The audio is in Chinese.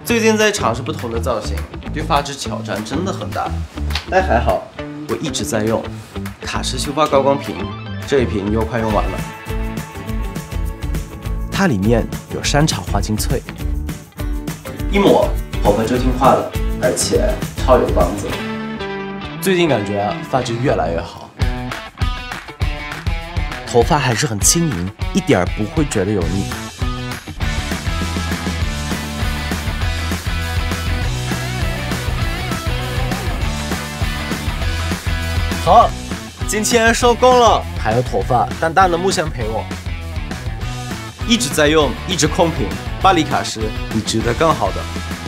最近在尝试不同的造型，对发质挑战真的很大，但还好，我一直在用卡诗修发高光瓶，这一瓶又快用完了。它里面有山茶花精萃，一抹头发就听话了，而且超有帮助。最近感觉发质越来越好，头发还是很轻盈，一点儿不会觉得油腻。 好，今天收工了，还有头发淡淡的木香陪我，一直在用，一直控屏，巴黎卡诗，你值得更好的。